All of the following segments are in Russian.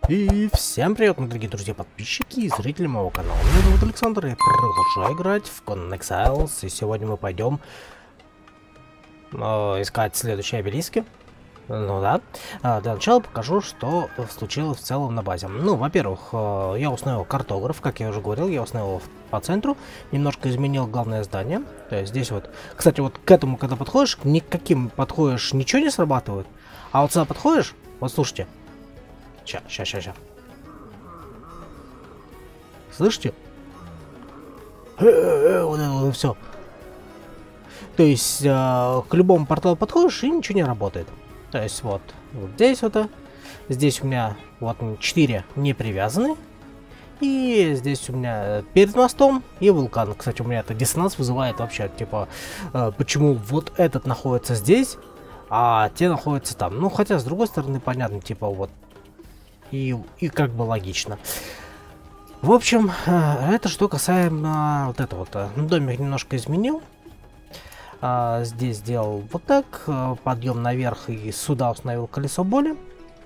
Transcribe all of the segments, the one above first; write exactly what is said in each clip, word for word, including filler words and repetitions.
И всем привет, мои дорогие друзья, подписчики и зрители моего канала. Меня зовут Александр, я продолжаю играть в Conan Exiles, и сегодня мы пойдем э, искать следующие обелиски. Ну да. А, для начала покажу, что случилось в целом на базе. Ну, во-первых, э, я установил картограф, как я уже говорил, я установил по центру, немножко изменил главное здание. То есть здесь вот, кстати, вот к этому, когда подходишь, никаким подходишь, ничего не срабатывает. А вот сюда подходишь, вот слушайте. Ща, ща, ща, ща. Слышите? Вот это вот все. То есть э, к любому порталу подходишь и ничего не работает. То есть вот, вот здесь вот, здесь у меня вот четыре не привязаны. И здесь у меня перед мостом и вулкан. Кстати, у меня это диссонанс вызывает вообще, типа, э, почему вот этот находится здесь, а те находятся там. Ну, хотя, с другой стороны, понятно, типа, вот. И, и как бы логично. В общем, это что касаемо вот этого вот. Домик немножко изменил. А, здесь сделал вот так. Подъем наверх и сюда установил колесо боли.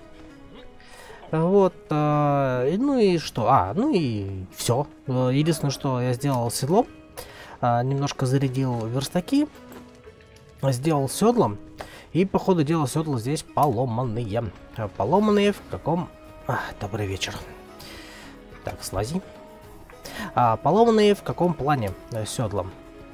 Вот. А, ну и что? А, ну и все. Единственное, что я сделал седло. А, немножко зарядил верстаки. Сделал седло. И по ходу дела седла здесь поломанные. Поломанные в каком... А, добрый вечер. Так, слази. А, поломанные в каком плане э, седла?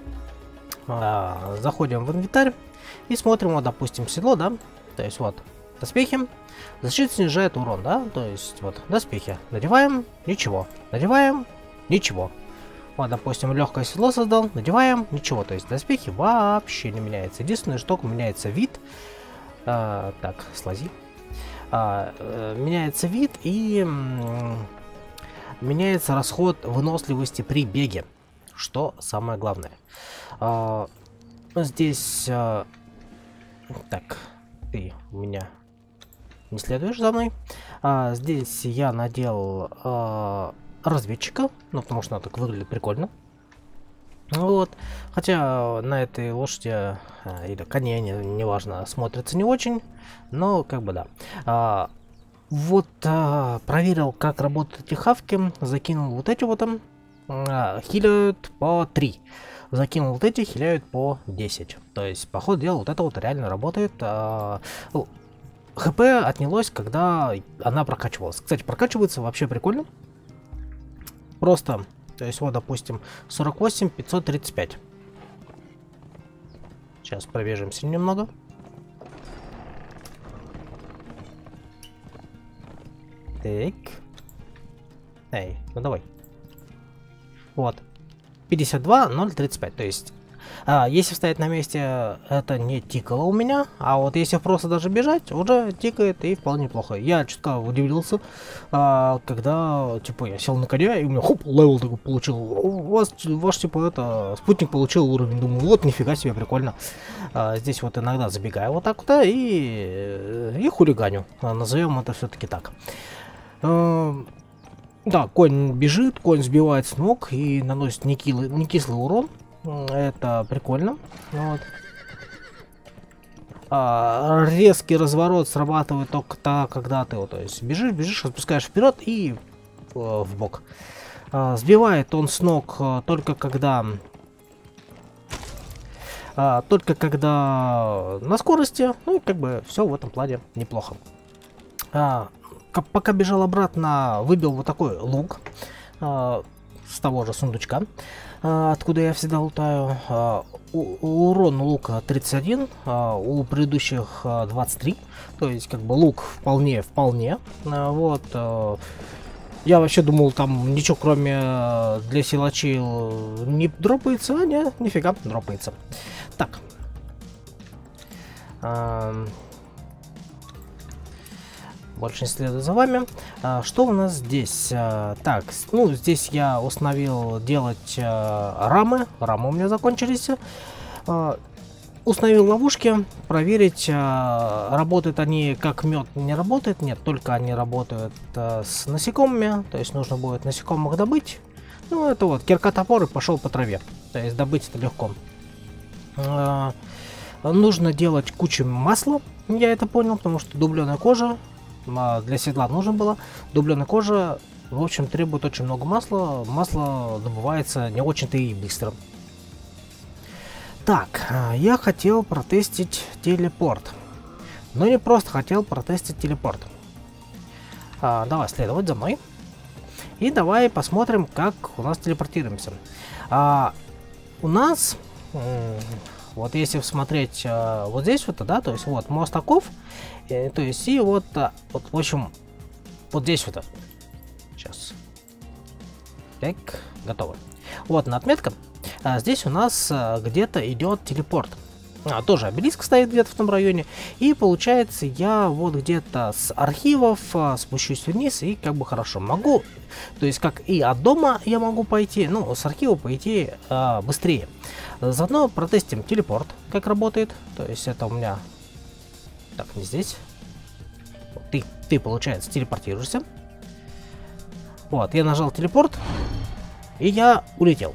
А, заходим в инвентарь и смотрим, вот, допустим, седло, да? То есть вот, доспехи. Защита снижает урон, да? То есть вот, доспехи. Надеваем, ничего. Надеваем, ничего. Вот, допустим, легкое седло создал, надеваем, ничего. То есть доспехи вообще не меняется. Единственное, что меняется вид. А, так, слази. А, э, меняется вид и м, меняется расход выносливости при беге, что самое главное. А, здесь а, так, ты у меня не следуешь за мной. А, здесь я надел а, разведчика, ну потому что она так выглядит прикольно. Вот, хотя на этой лошади а, или коне, не, неважно, смотрится не очень, но как бы да. А, вот а, проверил, как работают эти хавки, закинул вот эти вот там, а, хиляют по три, закинул вот эти, хиляют по десять. То есть по ходу дела вот это вот реально работает. А, ну, хп отнялось, когда она прокачивалась. Кстати, прокачивается вообще прикольно. Просто... То есть, вот, допустим, сорок восемь пятьсот тридцать пять. Сейчас пробежимся немного. Так. Эй, ну давай. Вот. пятьдесят два ноль тридцать пять. То есть, а, если стоять на месте, это не тикало у меня. А вот если просто даже бежать, уже тикает и вполне неплохо. Я чутка удивился, а, когда, типа, я сел на коня и у меня хоп, левел такой получил. У вас, ваш, типа, это, спутник получил уровень. Думаю, вот, нифига себе, прикольно. А, здесь вот иногда забегаю вот так вот и, и хулиганю. Назовем это все-таки так. А, да, конь бежит, конь сбивает с ног и наносит не, килы, не кислый урон. Это прикольно. Вот. А, резкий разворот срабатывает только тогда, когда ты вот, то есть бежишь, бежишь, отпускаешь вперед и э, в бок. А, сбивает он с ног а, только когда, а, только когда на скорости. Ну и как бы все в этом плане неплохо. А, пока бежал обратно, выбил вот такой лук а, с того же сундучка. Uh, откуда я всегда лутаю. Uh, у, урон лука тридцать один, uh, у предыдущих uh, двадцать три. То есть, как бы, лук вполне, вполне. Uh, вот. Uh, я вообще думал, там ничего кроме uh, для силачей не дропается. А нет, нифига, дропается. Так. Uh, Больше не следую за вами. А, что у нас здесь? А, так, ну, здесь я установил делать а, рамы. Рамы у меня закончились. А, установил ловушки. Проверить, а, работают они как мед, не работает. Нет, только они работают а, с насекомыми. То есть нужно будет насекомых добыть. Ну, это вот, кирка топор и пошел по траве. То есть добыть это легко. А, нужно делать кучу масла. Я это понял, потому что дубленая кожа. для седла нужно было. Дубленая кожа, в общем, требует очень много масла. Масло добывается не очень-то и быстро. Так, я хотел протестить телепорт. Но не просто хотел протестить телепорт. А, давай следовать за мной. И давай посмотрим, как у нас телепортируемся. А, у нас, вот если смотреть а, вот здесь вот, да, то есть вот мост оков, и, то есть и вот, а, вот, в общем, вот здесь вот. Сейчас. Так, готово. Вот она отметка. А, здесь у нас а, где-то идет телепорт. А, тоже обелиск стоит где-то в том районе. И получается, я вот где-то с архивов а, спущусь вниз и как бы хорошо могу. То есть как и от дома я могу пойти, ну с архива пойти а, быстрее. Заодно протестим телепорт, как работает. То есть это у меня... Так, не здесь. Ты, ты получается, телепортируешься. Вот, я нажал телепорт. И я улетел.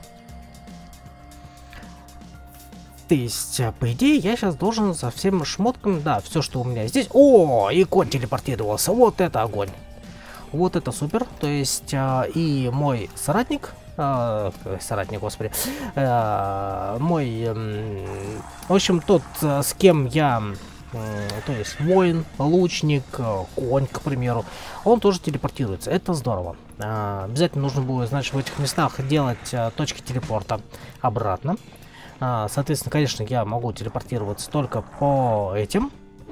То есть, по идее, я сейчас должен со всем шмотком, да, все, что у меня здесь. О, и конь телепортировался. Вот это огонь. Вот это супер. То есть, а, и мой соратник, а, соратник, господи, а, мой, м, в общем, тот, с кем я, м, то есть, воин, лучник, конь, к примеру, он тоже телепортируется. Это здорово. А, обязательно нужно будет, значит, в этих местах делать а, точки телепорта обратно. А, соответственно, конечно, я могу телепортироваться только по этим.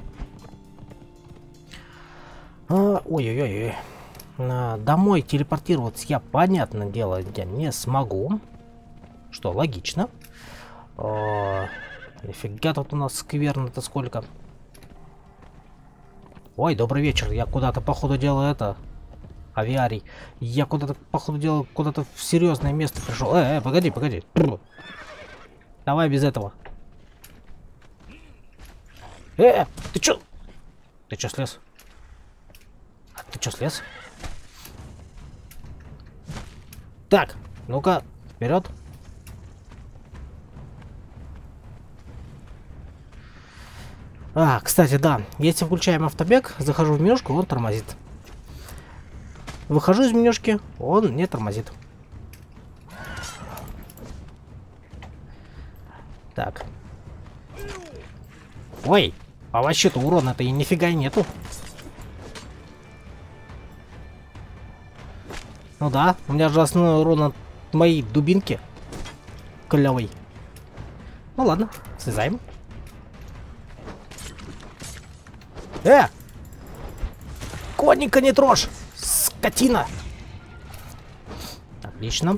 Ой-ой-ой. А, домой телепортироваться я, понятное дело, я не смогу. Что, логично. А, нифига тут у нас скверно-то сколько. Ой, добрый вечер. Я куда-то, походу, делаю это. Авиарий. Я куда-то, походу, делаю куда-то в серьезное место пришел. Э, э, погоди, погоди. Давай без этого. Э, ты чё? Ты чё слез? А ты чё слез? Так, ну-ка, вперед. А, кстати, да, если включаем автобег, захожу в менюшку, он тормозит. Выхожу из менюшки, он не тормозит. Так. Ой, а вообще-то урона-то и нифига и нету. Ну да, у меня же основной урон от моей дубинки. Клевый. Ну ладно, слезаем. Э! Конника не трожь! Скотина! Отлично.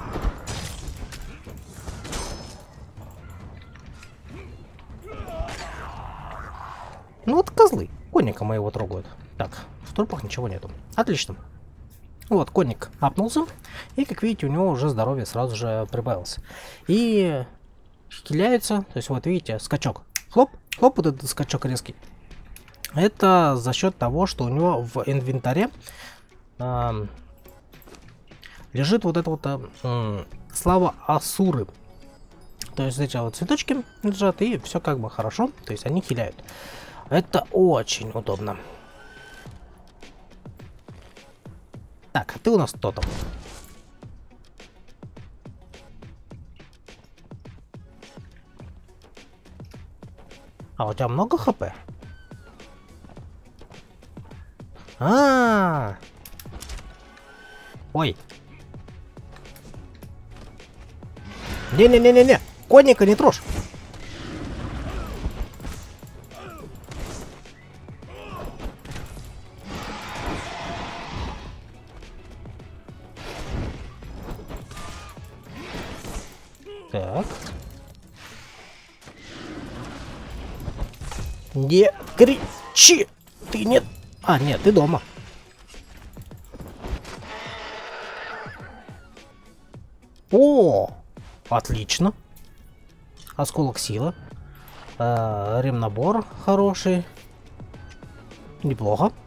Ну вот козлы. Конника моего трогают. Так, в трупах ничего нету. Отлично. Вот, конник апнулся. И, как видите, у него уже здоровье сразу же прибавилось. И хиляется. То есть, вот видите, скачок. Хлоп, хлоп, вот этот скачок резкий. Это за счет того, что у него в инвентаре э, лежит вот это вот э, слава Асуры. То есть эти вот цветочки лежат, и все как бы хорошо. То есть они хиляют. Это очень удобно. Так, а ты у нас кто там? А у тебя много хп? А-а-а! Ой. Не-не-не-не-не! Конника не трожь! Так. Не кричи! Ты нет... А, нет, ты дома. О! Отлично. Осколок силы. Э, ремнабор хороший. Неплохо.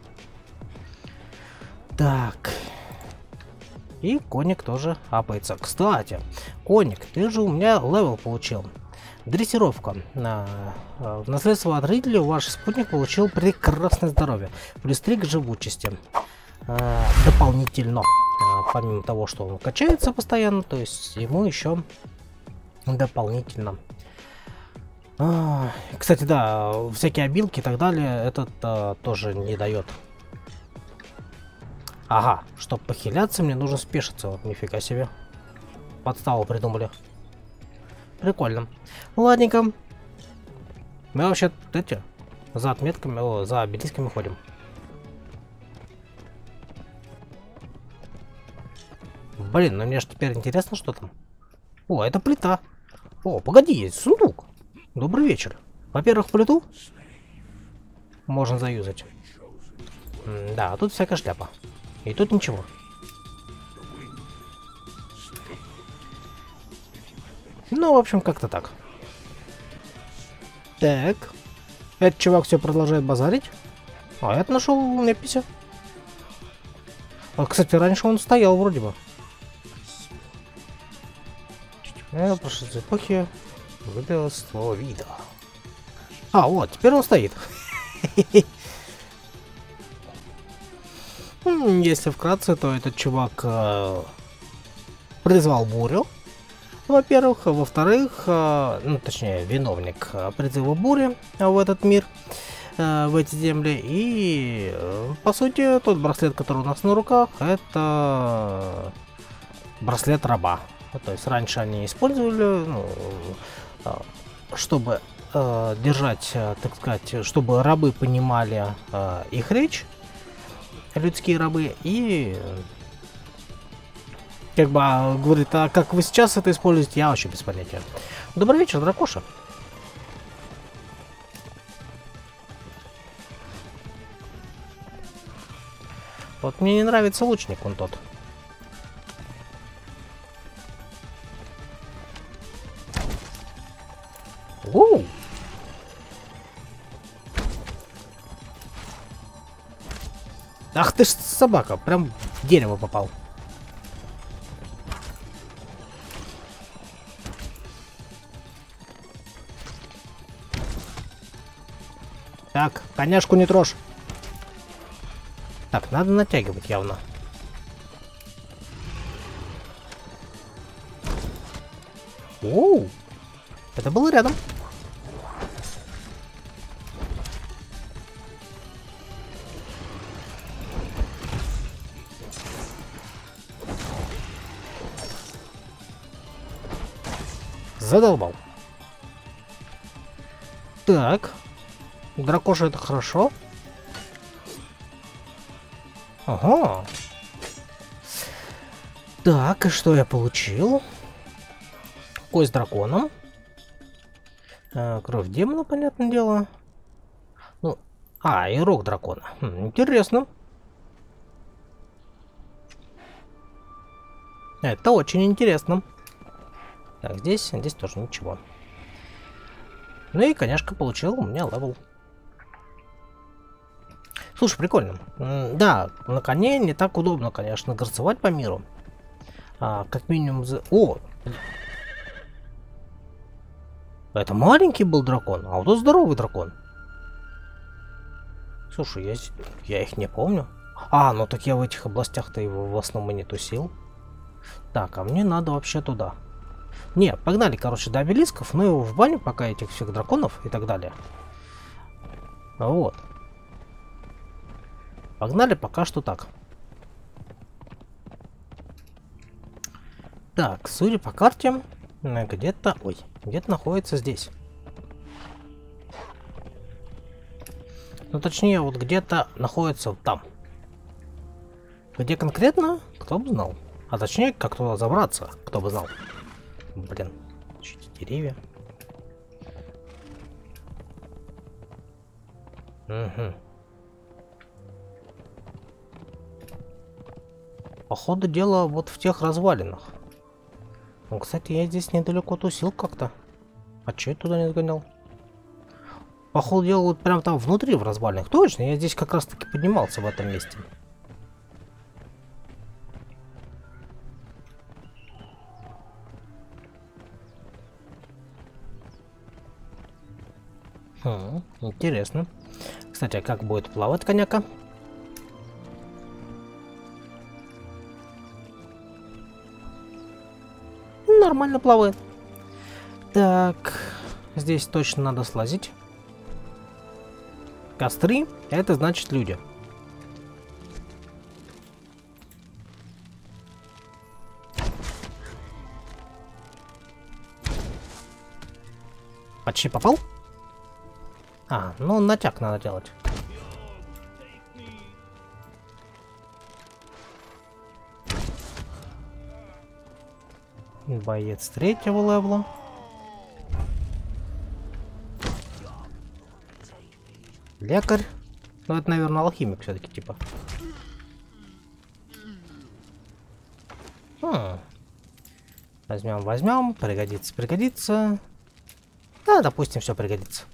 Так. И конник тоже апается. Кстати, конник, ты же у меня левел получил. Дрессировка. На, в наследство от родителей ваш спутник получил прекрасное здоровье. Плюс три к живучести. А, дополнительно. А, помимо того, что он качается постоянно, то есть ему еще дополнительно. А, кстати, да, всякие обилки и так далее, этот а, тоже не дает. Ага, чтобы похиляться, мне нужно спешиться. Вот, нифига себе. Подставу придумали. Прикольно. Ну, ладненько. Мы вообще эти за отметками, о, за обелисками ходим. Блин, ну мне же теперь интересно, что там. О, это плита. О, погоди, есть сундук. Добрый вечер. Во-первых, плиту можно заюзать. М да, тут всякая шляпа. И тут ничего. Ну, в общем, как-то так. Так. Этот чувак все продолжает базарить. А это нашел надпись. А, кстати, раньше он стоял вроде бы. Я прошлой эпохи выбилось слово вида. А, вот, теперь он стоит. Если вкратце, то этот чувак э, призвал бурю. Во-первых, во-вторых, э, ну точнее, виновник э, призыва бури э, в этот мир, э, в эти земли. И э, по сути, тот браслет, который у нас на руках, это браслет раба. То есть раньше они использовали, ну, э, чтобы э, держать, э, так сказать, чтобы рабы понимали э, их речь. Людские рабы, и как бы а, говорит, а как вы сейчас это используете, я вообще без понятия. Добрый вечер, дракоша. Вот мне не нравится лучник он тот. Оу! Ах ты ж собака, прям в дерево попал. Так, коняшку не трожь. Так, надо натягивать явно. Оу! Это было рядом. Задолбал. Так. Дракоша это хорошо. Ага. Так, и что я получил? Кость дракона. А, кровь демона, понятное дело. Ну, а, и рог дракона. Хм, интересно. Это очень интересно. Так, здесь, здесь тоже ничего. Ну и, конечно, получил у меня левел. Слушай, прикольно. М да, на коне не так удобно, конечно, горцевать по миру. А, как минимум за... О! Это маленький был дракон, а вот это здоровый дракон. Слушай, я, я их не помню. А, ну так я в этих областях-то его в основном и не тусил. Так, а мне надо вообще туда. Не, погнали, короче, до обелисков, ну и в баню пока этих всех драконов и так далее. Вот. Погнали пока что так. Так, судя по карте, где-то... Ой, где-то находится здесь. Ну, точнее, вот где-то находится вот там. Где конкретно, кто бы знал. А точнее, как туда забраться, кто бы знал. Блин, чуть деревья. Угу. Походу дело вот в тех развалинах. Ну, кстати, я здесь недалеко тусил как-то. А че я туда не сгонял? Походу дело вот прям там внутри в развалинах. Точно, я здесь как раз таки поднимался в этом месте. Хм, интересно. Кстати, а как будет плавать коняка? Нормально плавает. Так, здесь точно надо слазить. Костры, это значит люди. Почти попал? А, ну натяг надо делать. Боец третьего левела. Лекарь. Ну это, наверное, алхимик все-таки типа. Хм. Возьмем, возьмем. Пригодится, пригодится. Да, допустим, все пригодится.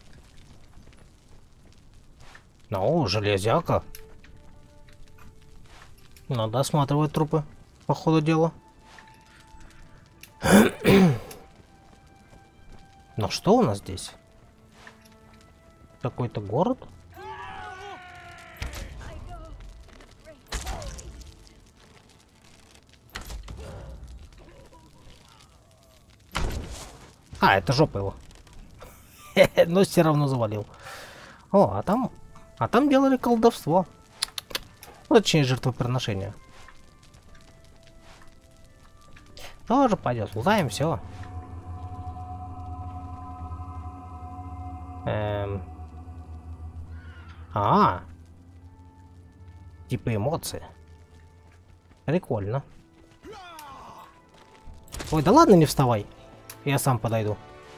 Ну, железяка. Надо осматривать трупы, по ходу дела. Но что у нас здесь? Какой-то город? А, это жопа его. Но все равно завалил. О, а там... А там делали колдовство. Ну, точнее, жертвоприношение. Тоже пойдет. Лутаем все. Эм... А, типа эмоции. Прикольно. Ой, да ладно, не вставай. Я сам подойду.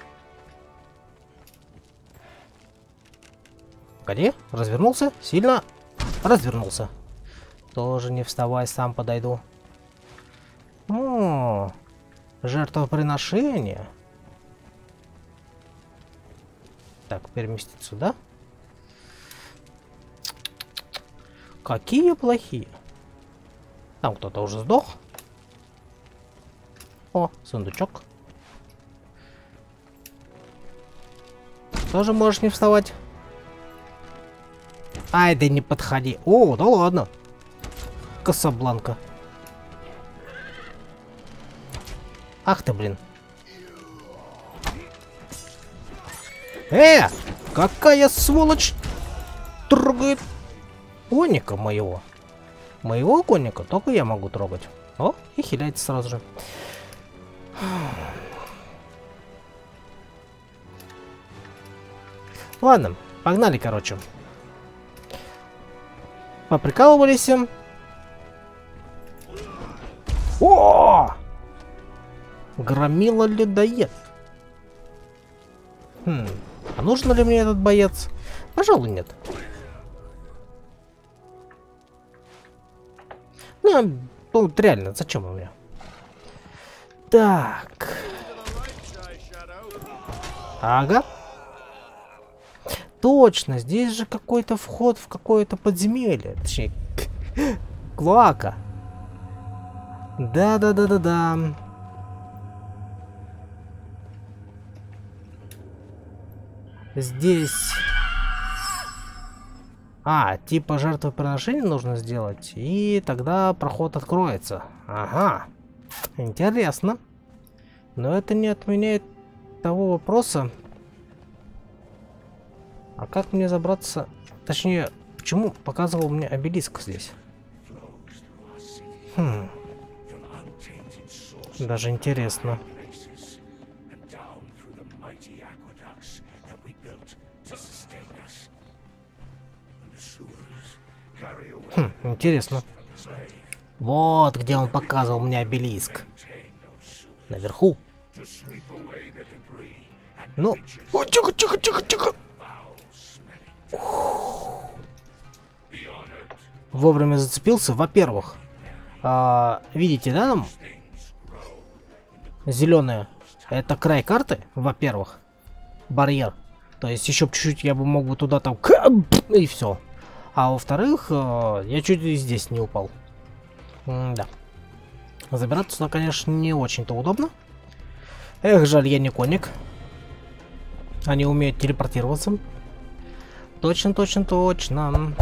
Погоди, развернулся, сильно развернулся. Тоже не вставай, сам подойду. О, жертвоприношение. Так, переместить сюда. Какие плохие. Там кто-то уже сдох. О, сундучок. Тоже можешь не вставать. Ай, да не подходи. О, да ладно. Касабланка. Ах ты, блин. Э, какая сволочь трогает конника моего. Моего конника только я могу трогать. О, и хиляется сразу же. Ладно, погнали, короче. Поприкалывались им. О! Громила людоед. Хм, а нужен ли мне этот боец? Пожалуй, нет. Ну, ну реально, зачем он мне? Так. Ага. Точно, здесь же какой-то вход в какое-то подземелье. Точнее, клоака. Да-да-да-да-да. Здесь... А, типа жертвоприношение нужно сделать, и тогда проход откроется. Ага. Интересно. Но это не отменяет того вопроса. А как мне забраться? Точнее, почему показывал мне обелиск здесь? Хм. Даже интересно. Хм, интересно. Вот где он показывал мне обелиск. Наверху. Ну, о, тихо, тихо, тихо, тихо. Вовремя зацепился. Во-первых, а, видите, да, там зеленая. Это край карты, во-первых, барьер. То есть еще чуть-чуть я бы мог бы туда там и все. А во-вторых, а, я чуть и здесь не упал. М да. Забираться сюда, конечно, не очень-то удобно. Эх, жаль, я не конник. Они умеют телепортироваться. Точно, точно, точно.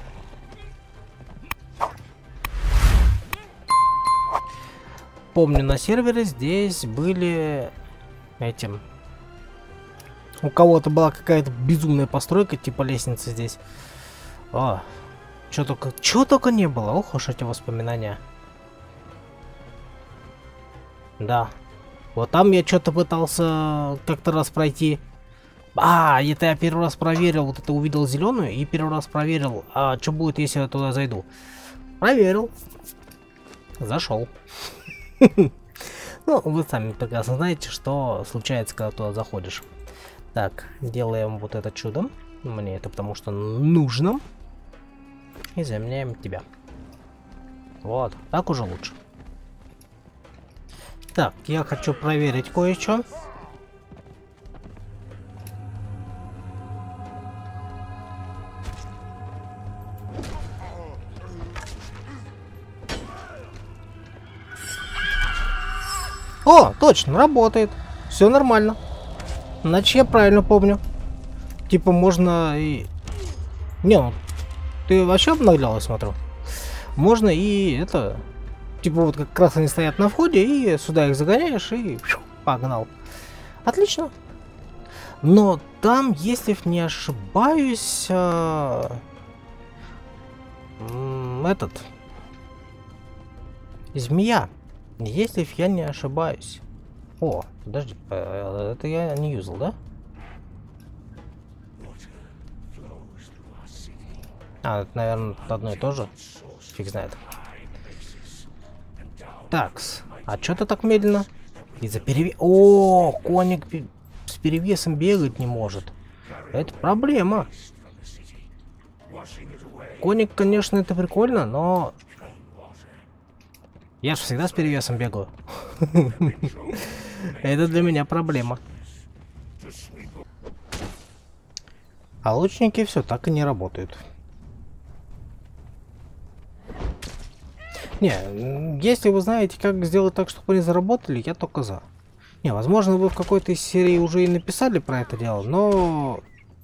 Помню, на сервере здесь были этим. У кого-то была какая-то безумная постройка, типа лестницы здесь. О, чё только, чё только не было. Ох уж эти воспоминания. Да. Вот там я что-то пытался как-то раз пройти. А, это я первый раз проверил, вот это увидел зеленую и первый раз проверил, а что будет, если я туда зайду. Проверил. Зашел. Ну, вы сами прекрасно знаете, что случается, когда туда заходишь. Так, делаем вот это чудо. Мне это потому что нужно. И заменяем тебя. Вот, так уже лучше. Так, я хочу проверить кое-что. О, точно, работает. Все нормально. Значит, я правильно помню. Типа можно и... Не, ну, ты вообще обнаглял, я смотрю. Можно и это... Типа вот как раз они стоят на входе, и сюда их загоняешь, и погнал. Отлично. Но там, если не ошибаюсь... Э... Этот... Змея. Если я не ошибаюсь. О, подожди, это я не юзал, да? А, это, наверное, одно и то же. Фиг знает. Такс. А что ты так медленно? Из-за перевеса... О, коник с перевесом бегать не может. Это проблема. Коник, конечно, это прикольно, но... Я же всегда с перевесом бегаю. Это для меня проблема. А лучники все так и не работают. Не, если вы знаете, как сделать так, чтобы они заработали, я только за. Не, возможно, вы в какой-то из серии уже и написали про это дело, но...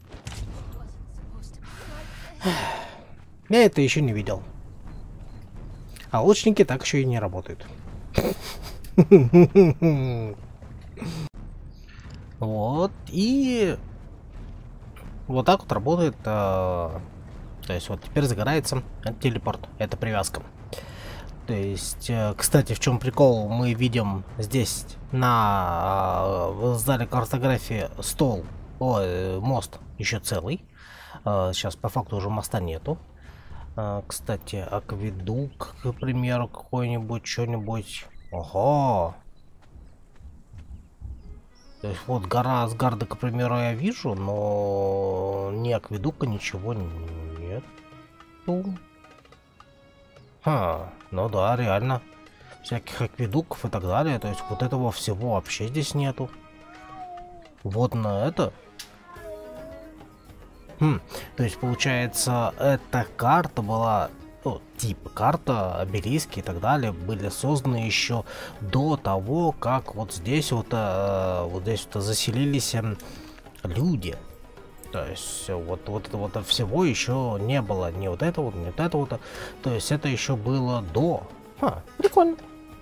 Я это еще не видел. А лучники так еще и не работают. Вот, и... Вот так вот работает... Э... То есть вот теперь загорается телепорт. Это привязка. То есть, э, кстати, в чем прикол? Мы видим здесь на э, в зале картографии стол, о, э, мост еще целый. Э, сейчас по факту уже моста нету. Э, кстати, акведук, к примеру, какой-нибудь, что-нибудь. Ого! То есть вот гора Асгарда, к примеру, я вижу, но ни акведука, ничего нет. Ха, ну да, реально. Всяких акведуков и так далее. То есть вот этого всего вообще здесь нету. Вот на это. Хм, то есть получается, эта карта была... Ну, типа карта, обелиски и так далее были созданы еще до того, как вот здесь вот, э, вот здесь вот заселились э, люди. То есть вот, вот это вот всего еще не было, ни вот это вот, ни вот это вот. То есть это еще было до. А, прикольно.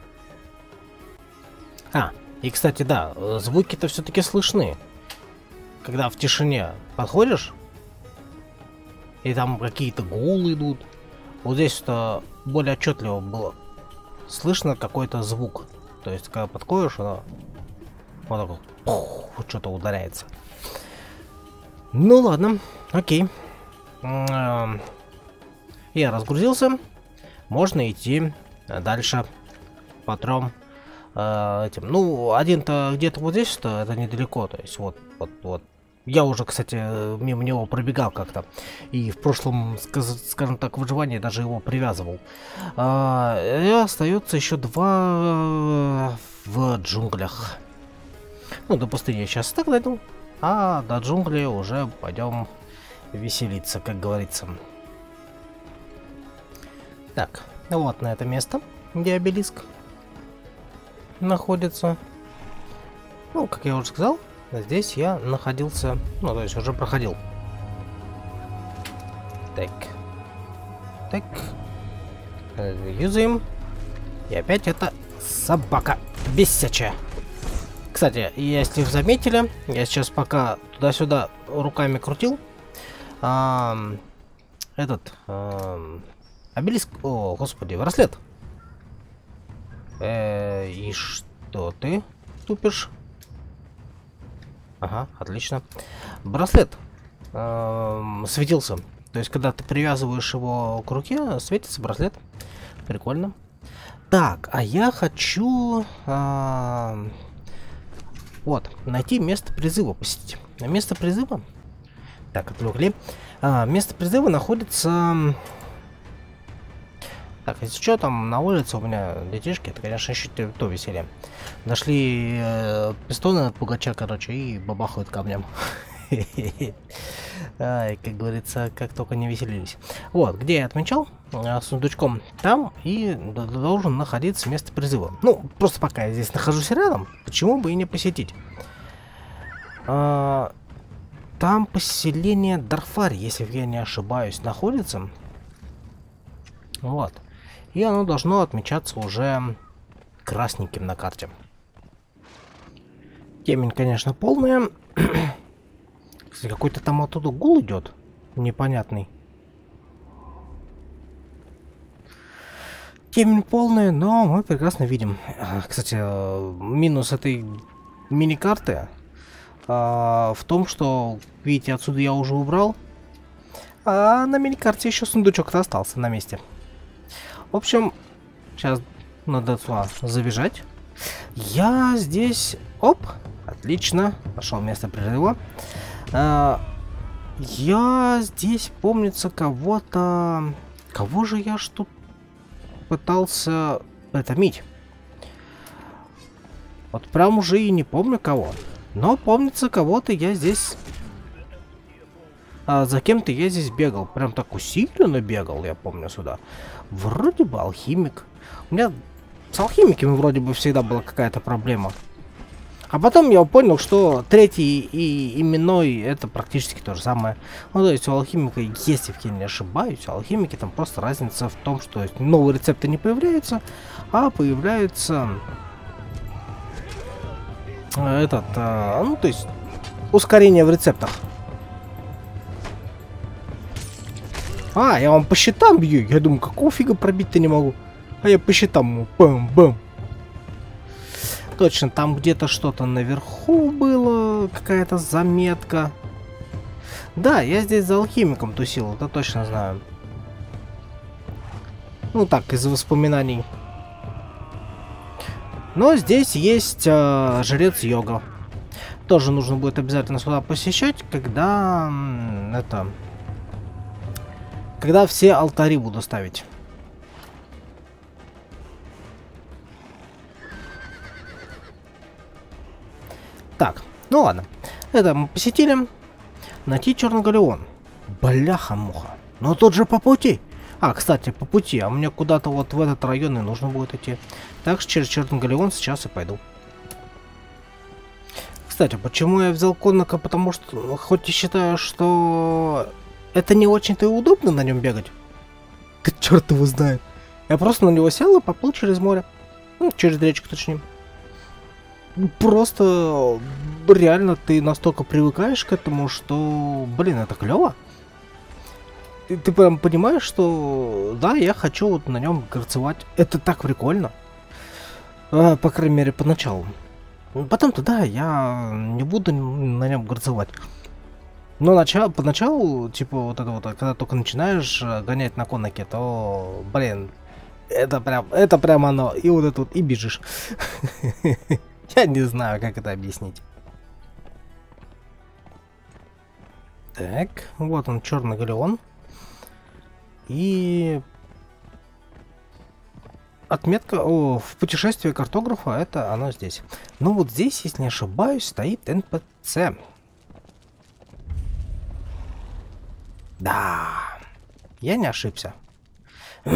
А, и кстати, да, звуки-то все-таки слышны. Когда в тишине подходишь, и там какие-то гулы идут. Вот здесь-то более отчетливо было слышно какой-то звук. То есть, когда подходишь, она вот так вот что-то ударяется. Ну ладно, окей. Я разгрузился. Можно идти дальше по трем э, этим. Ну, один-то где-то вот здесь-то, это недалеко. То есть, вот, вот, вот. Я уже, кстати, мимо него пробегал как-то. И в прошлом, скажем так, выживании даже его привязывал. А, и остается еще два в джунглях. Ну, до пустыни я сейчас так дойду. А до джунглей уже пойдем веселиться, как говорится. Так, вот на это место, где обелиск находится. Ну, как я уже сказал, здесь я находился, ну, то есть уже проходил. Так. Так. Юзаем. И опять это собака бесячая. Кстати, если вы заметили, я сейчас пока туда-сюда руками крутил, а, этот а, обелиск, о, господи, браслет. Э, и что ты тупишь? Ага, отлично. Браслет э, светился. То есть, когда ты привязываешь его к руке, светится браслет. Прикольно. Так, а я хочу... Э, вот, найти место призыва, посетить. На место призыва... Так, отвлекли. А, место призыва находится... Так, если что, там на улице у меня детишки, это, конечно, еще то веселье. Нашли э, пистоны от пугача, короче, и бабахают камнем. Ай, как говорится, как только не веселились. Вот, где я отмечал, э, сундучком, там и должен находиться место призыва. Ну, просто пока я здесь нахожусь рядом, почему бы и не посетить. А, там поселение Дарфари, если я не ошибаюсь, находится. Вот. И оно должно отмечаться уже красненьким на карте. Темень, конечно, полная. Кстати, какой-то там оттуда гул идет. Непонятный. Темень полная, но мы прекрасно видим. Кстати, минус этой мини-карты а, в том, что, видите, отсюда я уже убрал. А на мини-карте еще сундучок-то остался на месте. В общем, сейчас надо туда забежать. Я здесь... Оп! Отлично. Нашел место призыва. А, я здесь, помнится, кого-то... Кого же я что пытался притомить? Вот прям уже и не помню кого. Но помнится, кого-то я здесь... А за кем-то я здесь бегал. Прям так усиленно бегал, я помню, сюда. Вроде бы алхимик. У меня с алхимиками вроде бы всегда была какая-то проблема. А потом я понял, что третий и именной это практически то же самое. Ну, то есть у алхимика, если я не ошибаюсь, у алхимики там просто разница в том, что новые рецепты не появляются, а появляются... Этот, а, ну, то есть ускорение в рецептах. А, я вам по щитам бью. Я думаю, какого фига пробить-то не могу. А я по щитам. Бам-бам. Точно, там где-то что-то наверху было. Какая-то заметка. Да, я здесь за алхимиком тусил. Это точно знаю. Ну так, из воспоминаний. Но здесь есть э, жрец йога. Тоже нужно будет обязательно сюда посещать, когда... Это... Когда все алтари буду ставить. Так, ну ладно. Это мы посетили. Найти Черный Галеон. Бляха-муха. Но тут же по пути. А, кстати, по пути. А мне куда-то вот в этот район и нужно будет идти. Так что через Черный Галеон сейчас и пойду. Кстати, почему я взял конника? Потому что, хоть и считаю, что... Это не очень-то и удобно на нем бегать. Да черт его знает. Я просто на него сел и поплыл через море. Ну, через речку, точнее. Просто реально ты настолько привыкаешь к этому, что, блин, это клево. Ты, ты прям понимаешь, что да, я хочу вот на нем горцевать. Это так прикольно. А, по крайней мере, поначалу. Потом-то да, я не буду на нем горцевать. Но начало, поначалу, типа, вот это вот, когда только начинаешь гонять на коннике, то, блин, это прям, это прям оно. И вот это вот, и бежишь. Я не знаю, как это объяснить. Так, вот он, Черный Галеон. И... Отметка о, в путешествии картографа, это оно здесь. Но вот здесь, если не ошибаюсь, стоит эн пэ цэ. Да, я не ошибся.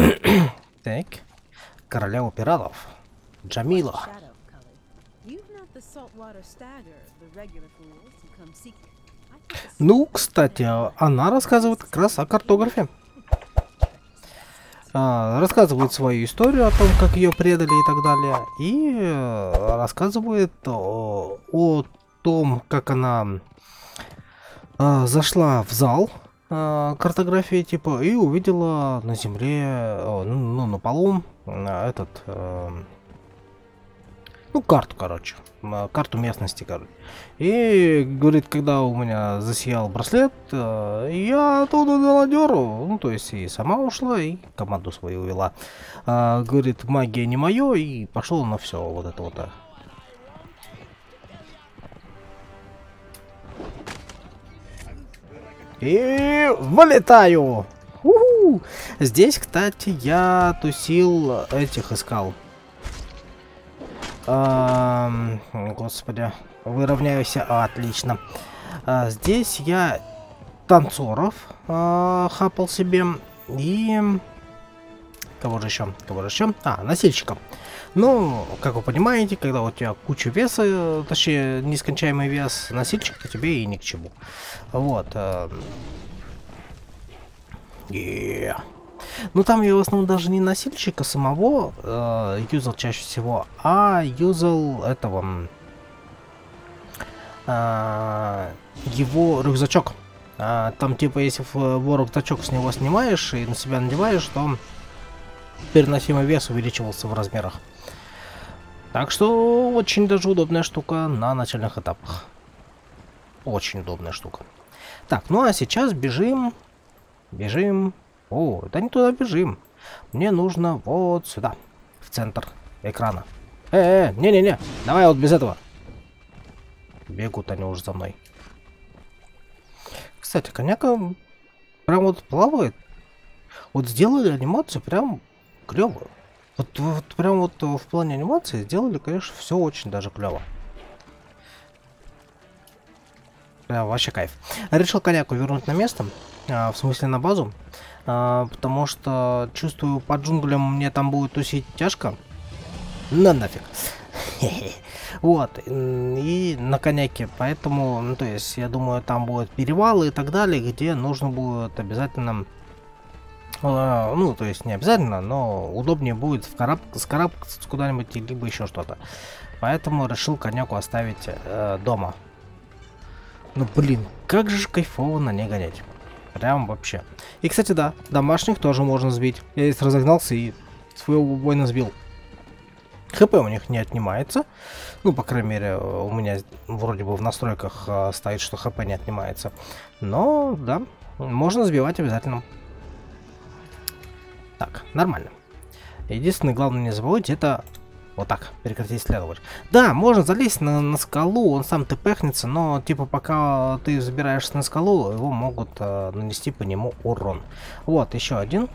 Так, королева пиратов. Джамила. Ну, кстати, она рассказывает как раз о картографе. А, рассказывает свою историю о том, как ее предали и так далее. И э, рассказывает о, о том, как она э, зашла в зал э, картографии, типа, и увидела на земле, э, ну, на полу э, этот... Э, Ну, карту, короче. Карту местности, короче. И, говорит, когда у меня засиял браслет, я оттуда дала дёру. Ну, то есть, и сама ушла, и команду свою увела. А, говорит, магия не моё, и пошло на все вот это вот. И вылетаю! У-ху! Здесь, кстати, я тусил этих искал. А, господи, выровняюсь. А, отлично. А, здесь я танцоров а, хапал себе. И... Кого же еще? Кого же еще? А, носильщиков. Ну, как вы понимаете, когда у тебя куча веса, точнее, нескончаемый вес, носильщик-то тебе и ни к чему. Вот. А... Yeah. Ну там я в основном даже не носильщика самого э, юзал чаще всего, а юзал этого э, его рюкзачок. А, там типа если в рюкзачок с него снимаешь и на себя надеваешь, то переносимый вес увеличивался в размерах. Так что очень даже удобная штука на начальных этапах. Очень удобная штука. Так, ну а сейчас бежим, бежим. О, да не туда бежим. Мне нужно вот сюда, в центр экрана. Э, э, не-не-не, давай вот без этого. Бегут они уже за мной. Кстати, коняка прям вот плавает. Вот сделали анимацию прям клевую. Вот, вот прям вот в плане анимации сделали, конечно, все очень даже клево. Прям вообще кайф. Решил коняку вернуть на место, а, в смысле на базу. А, потому что чувствую, по джунглям мне там будет тусить тяжко. На нафиг. Вот. И на коняке. Поэтому, ну то есть, я думаю, там будут перевалы и так далее, где нужно будет обязательно... Э, ну, то есть, не обязательно, но удобнее будет вкараб- скарабкаться куда-нибудь, либо еще что-то. Поэтому решил коняку оставить э, дома. Ну, блин, как же кайфово на ней гонять. Прям вообще. И, кстати, да, домашних тоже можно сбить. Я здесь разогнался и своего воина сбил. ХП у них не отнимается. Ну, по крайней мере, у меня вроде бы в настройках э, стоит, что ХП не отнимается. Но, да, можно сбивать обязательно. Так, нормально. Единственное, главное не забывайте, это... Вот так, прекратить следовать. Да, можно залезть на, на скалу, он сам тпхнется, но типа пока ты забираешься на скалу, его могут э, нанести по нему урон. Вот, еще один.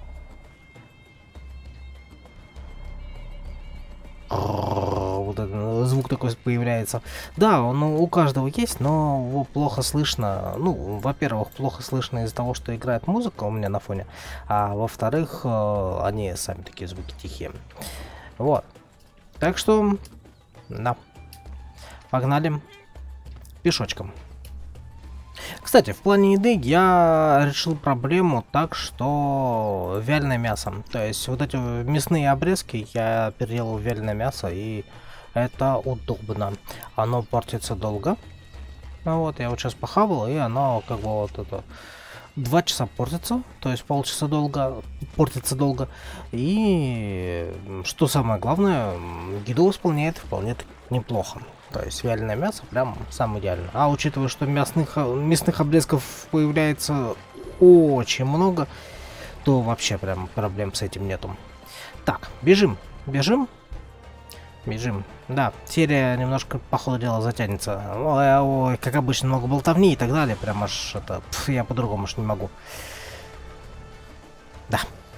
Вот этот звук такой появляется. Да, он у каждого есть, но его плохо слышно. Ну, во-первых, плохо слышно из-за того, что играет музыка у меня на фоне. А во-вторых, э, они сами такие звуки тихие. Вот. Так что, да, погнали пешочком. Кстати, в плане еды я решил проблему так, что вяленое мясо. То есть вот эти мясные обрезки я переделал в вяленое мясо, и это удобно. Оно портится долго. Ну вот, я вот сейчас похавал, и оно как бы вот это... Два часа портится, то есть полчаса долго, портится долго. И что самое главное, еду исполняет вполне неплохо. То есть вяленое мясо прям самое идеальное. А учитывая, что мясных, мясных обрезков появляется очень много, то вообще прям проблем с этим нету. Так, бежим, бежим. Бежим. Да, серия немножко, по ходу дела, затянется. Ой, ой, как обычно, много болтовни и так далее. Прям аж это... Пф, я по-другому аж не могу. Да.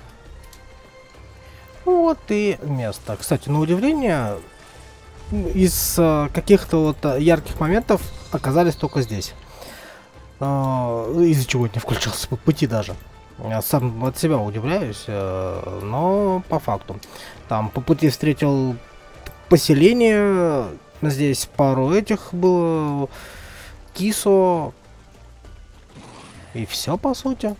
Вот и место. Кстати, на удивление, из uh, каких-то вот uh, ярких моментов оказались только здесь. Uh, из-за чего не включался по пути даже. Я сам от себя удивляюсь, uh, но по факту. Там по пути встретил... поселение, Здесь пару этих было. Кисо. И все, по сути.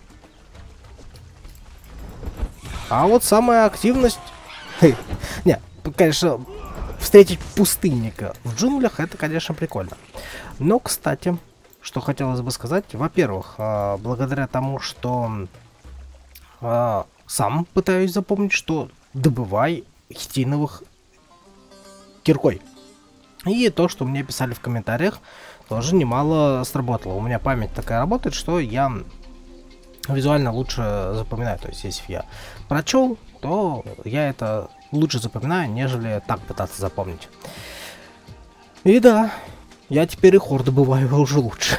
А вот самая активность... Не, конечно, встретить пустынника в джунглях, это, конечно, прикольно. Но, кстати, что хотелось бы сказать. Во-первых, благодаря тому, что сам пытаюсь запомнить, что добывай хитиновых киркой. И то, что мне писали в комментариях, тоже немало сработало. У меня память такая работает, что я визуально лучше запоминаю. То есть, если я прочел, то я это лучше запоминаю, нежели так пытаться запомнить. И да, я теперь и хор добываю уже лучше.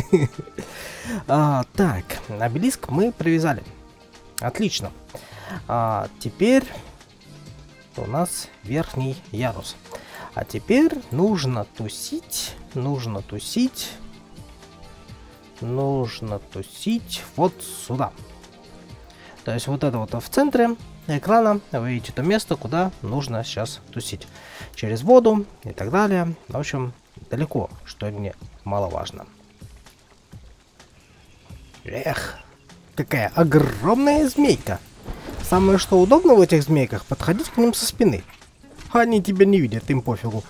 а, так, обелиск мы привязали. Отлично. А, теперь у нас верхний ярус. А теперь нужно тусить, нужно тусить, нужно тусить вот сюда. То есть вот это вот в центре экрана вы видите то место, куда нужно сейчас тусить. Через воду и так далее. В общем, далеко, что не маловажно. Эх, какая огромная змейка. Самое что удобно в этих змейках, подходить к ним со спины. Они тебя не видят, им пофигу.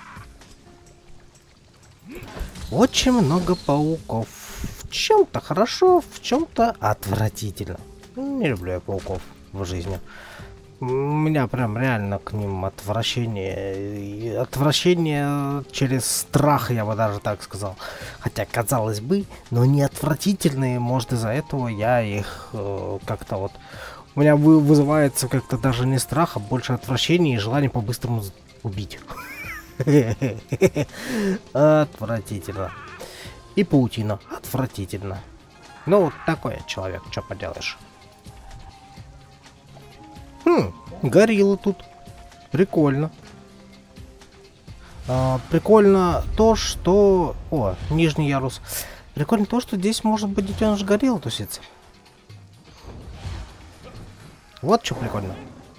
Очень много пауков. В чем-то хорошо, в чем-то отвратительно. Не люблю я пауков в жизни. У меня прям реально к ним отвращение. Отвращение через страх, я бы даже так сказал. Хотя, казалось бы, но не отвратительные. Может, из-за этого я их э, как-то вот... У меня вы, вызывается как-то даже не страх, а больше отвращение и желание по-быстрому убить. Отвратительно. И паутина. Отвратительно. Ну, вот такой я человек, что поделаешь. Хм, горилла тут. Прикольно. А, прикольно то, что... О, нижний ярус. Прикольно то, что здесь может быть детеныш горилла тусится. Вот что прикольно.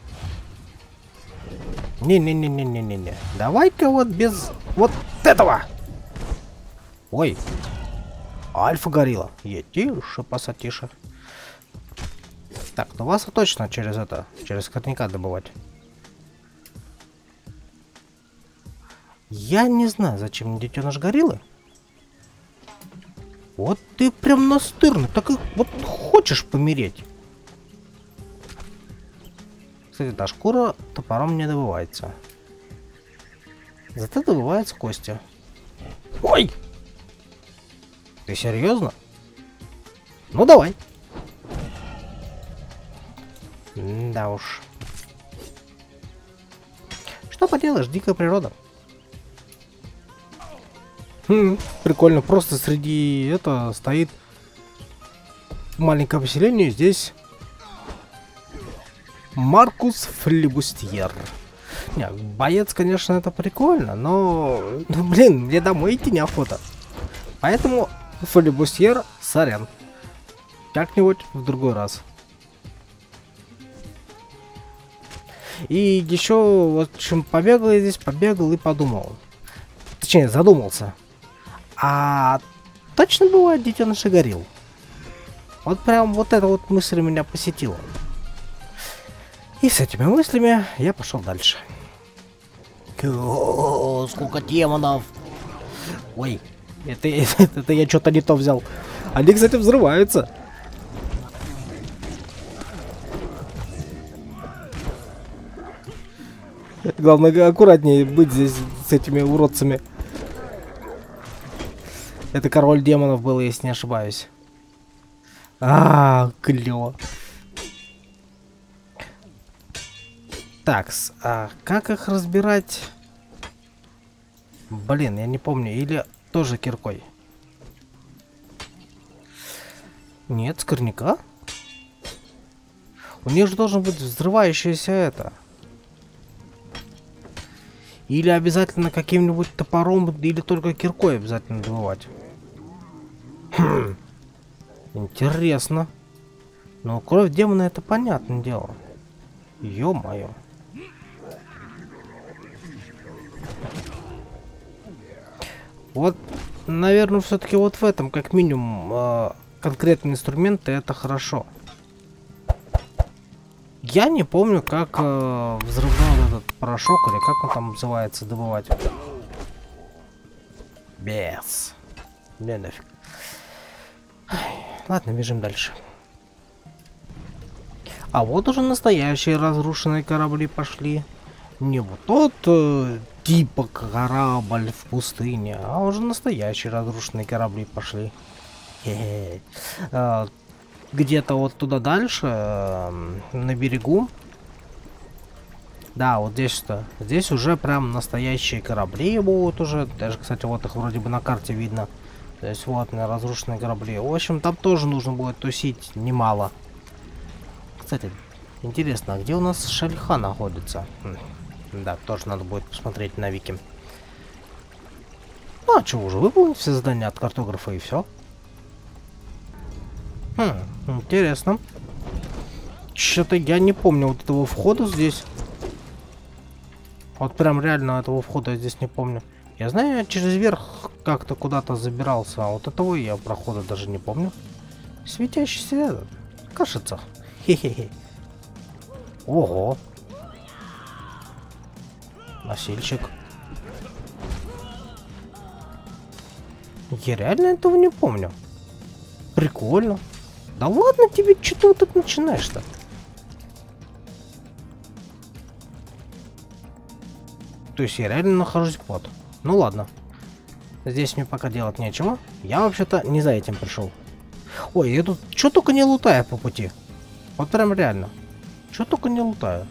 Не-не-не-не-не-не-не. Давай-ка вот без вот этого. Ой. Альфа-горилла. Е, тише, пасатише. Так, ну вас точно через это, через корняка добывать. Я не знаю, зачем мне детеныш гориллы. Вот ты прям настырный. Так и вот хочешь помереть. Кстати, та шкура топором не добывается. Зато добываются кости. Ой! Ты серьезно? Ну давай. Да уж. Что поделаешь, дикая природа. Хм, прикольно, просто среди этого стоит маленькое поселение, здесь Маркус Флибустьер. Не, боец, конечно, это прикольно, но, ну, блин, мне домой идти неохота. Поэтому Флибустьер, сорян. Как-нибудь в другой раз. И еще, вот, в общем, побегал я здесь, побегал и подумал. Точнее, задумался. А точно бывает детеныши горилл? Вот прям вот эта вот мысль меня посетила. И с этими мыслями я пошел дальше. О, сколько демонов! Ой, это, это, это я что-то не то взял. Они, кстати, взрываются. Главное, аккуратнее быть здесь с этими уродцами. Это король демонов был, если не ошибаюсь. А, клево. Так, а как их разбирать? Блин, я не помню. Или тоже киркой? Нет, с корняка? У них же должен быть взрывающийся это. Или обязательно каким-нибудь топором, или только киркой обязательно добывать. Хм. Интересно. Но кровь демона это понятное дело. Ё-моё. Вот, наверное, все-таки вот в этом, как минимум, э, конкретные инструменты, это хорошо. Я не помню, как э, взрывной этот порошок, или как он там называется, добывать. Без. Не нафиг. Ладно, бежим дальше. А вот уже настоящие разрушенные корабли пошли. Не вот тот э, типа корабль в пустыне, а уже настоящие разрушенные корабли пошли. Хе-хе. А, где-то вот туда дальше, э, на берегу. Да, вот здесь-то. Здесь уже прям настоящие корабли будут уже. Даже, кстати, вот их вроде бы на карте видно. То есть вот на разрушенные корабли. В общем, там тоже нужно будет тусить немало. Кстати, интересно, а где у нас Шельха находится? Хм. Да, тоже надо будет посмотреть на вики. Ну, а что, уже выполнить все задания от картографа и все? Хм, интересно. Что-то я не помню вот этого входа здесь. Вот прям реально этого входа я здесь не помню. Я знаю, я через верх как-то куда-то забирался, а вот этого я прохода даже не помню. Светящийся этот. Кажется. Хе-хе-хе. Ого. Носильщик. Я реально этого не помню. Прикольно. Да ладно тебе, что ты вот так начинаешь-то? То есть я реально нахожусь под. Ну ладно. Здесь мне пока делать нечего. Я вообще-то не за этим пришел. Ой, я тут что только не лутаю по пути. Вот прям реально. Что только не лутаю.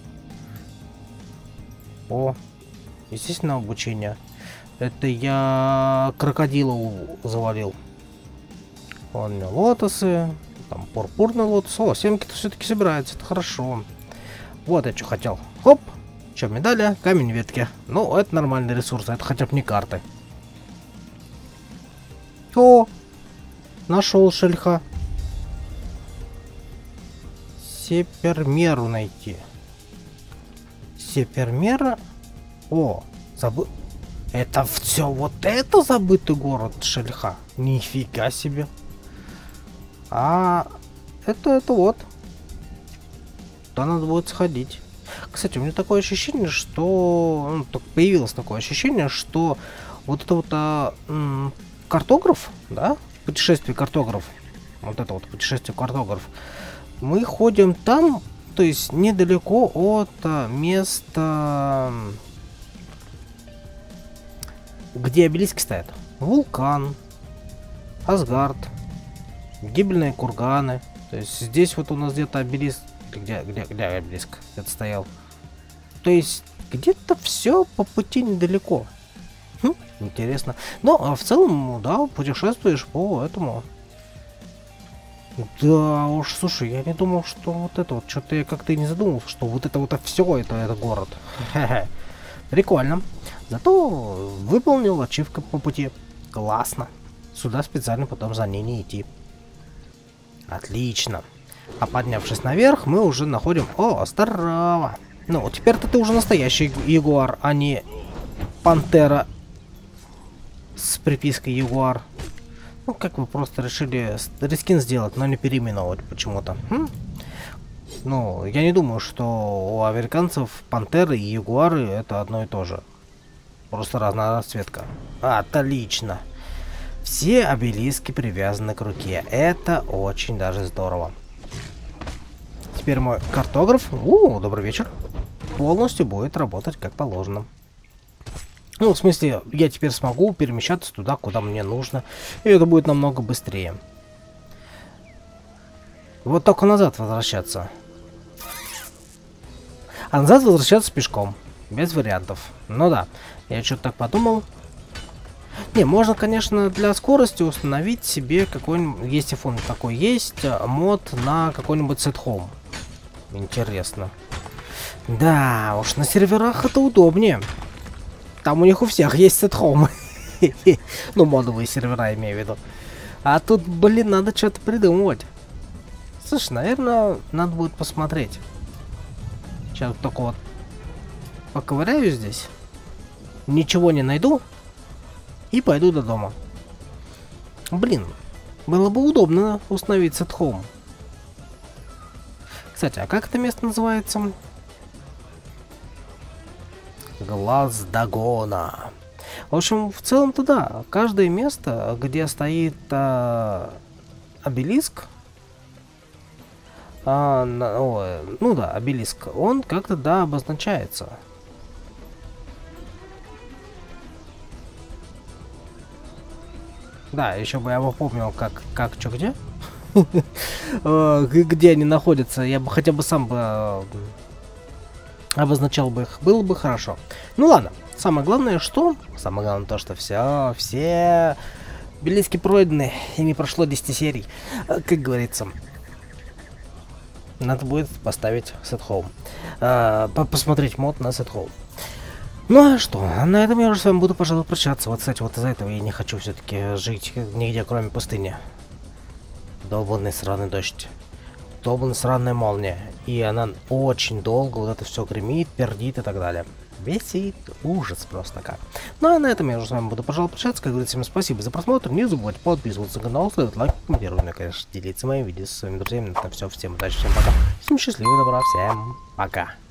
О, естественно, обучение. Это я крокодила завалил. Вон у меня лотосы. Там пурпурный лотос. О, семки-то все-таки собирается. Это хорошо. Вот я что хотел. Хоп. Че, медали? Камень ветки. Ну, это нормальный ресурс. Это хотя бы не карты. О, нашел Шельха. Сепермеру найти. Сепермера? О, забыл. Это все вот это забытый город Шельха. Нифига себе. А это это вот. Туда надо будет сходить. Кстати, у меня такое ощущение, что ну, так появилось такое ощущение, что вот это вот а, м, картограф, да, путешествие картограф, вот это вот путешествие картограф, мы ходим там, то есть недалеко от а, места, где обелиски стоят. Вулкан, Асгард, гибельные курганы. То есть здесь вот у нас где-то обелиск. Где, где, где обелиск? Это стоял. То есть где-то все по пути недалеко. Хм, интересно. Но а в целом, да, путешествуешь по этому. Да уж, слушай, я не думал, что вот это вот, что-то я как-то и не задумал, что вот это вот все, это, это город. Прикольно. Зато выполнил ачивку по пути. Классно. Сюда специально потом за ней не идти. Отлично. А поднявшись наверх, мы уже находим... О, здорово! Ну, теперь-то ты уже настоящий ягуар, а не пантера с припиской ягуар. Ну, как вы просто решили рескин сделать, но не переименовывать почему-то. Хм? Ну, я не думаю, что у американцев пантеры и ягуары это одно и то же. Просто разная расцветка. Отлично! Все обелиски привязаны к руке. Это очень даже здорово. Теперь мой картограф, у, добрый вечер, полностью будет работать как положено. Ну, в смысле, я теперь смогу перемещаться туда, куда мне нужно. И это будет намного быстрее. Вот только назад возвращаться. А назад возвращаться пешком. Без вариантов. Ну да, я что-то так подумал. Не, можно, конечно, для скорости установить себе какой-нибудь, если фон такой есть, мод на какой-нибудь сет-хоум. Интересно. Да, уж на серверах это удобнее. Там у них у всех есть сет-хоум. Ну, модовые сервера, имею в виду. А тут, блин, надо что-то придумывать. Слушай, наверное, надо будет посмотреть. Сейчас только вот поковыряю здесь. Ничего не найду. И пойду до дома. Блин, было бы удобно установить Set Home. Кстати, а как это место называется? Глаз Дагона. В общем, в целом-то да. Каждое место, где стоит а, обелиск, а, на, о, ну да, обелиск, он как-то да обозначается. Да, еще бы я бы помнил, как, как, что, где, где они находятся, я бы хотя бы сам бы обозначал бы их, было бы хорошо. Ну ладно, самое главное, что, самое главное то, что все, все белиски пройдены, и не прошло десять серий, как говорится. Надо будет поставить Set Home, а, посмотреть мод на Set Home. Ну а что, на этом я уже с вами буду, пожалуй, прощаться. Вот, кстати, вот из-за этого я не хочу все-таки жить нигде, кроме пустыни. Долбанный сраный дождь. Долбанная сраная молния. И она очень долго вот это все гремит, пердит и так далее. Бесит. Ужас просто как. Ну а на этом я уже с вами буду, пожалуй, прощаться. Как говорится, всем спасибо за просмотр. Не забывайте подписываться на канал, ставить лайк, комментировать, ну и, конечно, делиться моими видео со своими друзьями. На этом все. Всем удачи, всем пока. Всем счастливо, добра, всем пока.